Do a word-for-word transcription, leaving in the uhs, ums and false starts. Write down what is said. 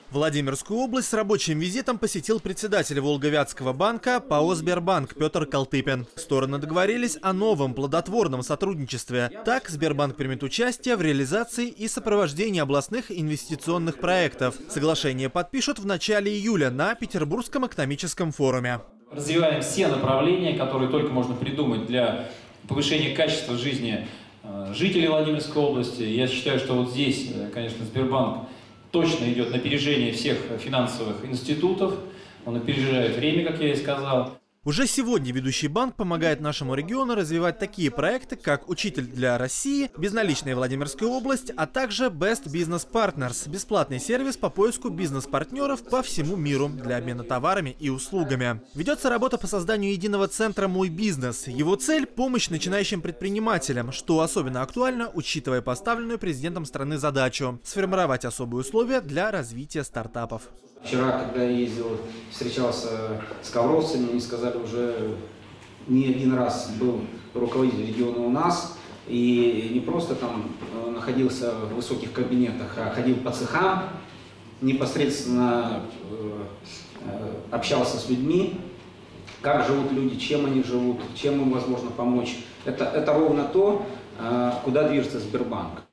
Владимирскую область с рабочим визитом посетил председатель Волговятского банка ПАО «Сбербанк» Петр Калтыпин. Стороны договорились о новом плодотворном сотрудничестве. Так, Сбербанк примет участие в реализации и сопровождении областных инвестиционных проектов. Соглашение подпишут в начале июля на Петербургском экономическом форуме. Развиваем все направления, которые только можно придумать для повышения качества жизни жителей Владимирской области. Я считаю, что вот здесь, конечно, Сбербанк точно идет на опережение всех финансовых институтов. Он опережает время, как я и сказал. Уже сегодня ведущий банк помогает нашему региону развивать такие проекты, как «Учитель для России», «Безналичная Владимирская область», а также Best Business Partners – бесплатный сервис по поиску бизнес-партнеров по всему миру для обмена товарами и услугами. Ведется работа по созданию единого центра «Мой бизнес». Его цель – помощь начинающим предпринимателям, что особенно актуально, учитывая поставленную президентом страны задачу – сформировать особые условия для развития стартапов. Вчера, когда я ездил, встречался с ковровцами, они сказали, уже не один раз был руководитель региона у нас, и не просто там находился в высоких кабинетах, а ходил по цехам, непосредственно общался с людьми, как живут люди, чем они живут, чем им возможно помочь. Это, это ровно то, куда движется Сбербанк.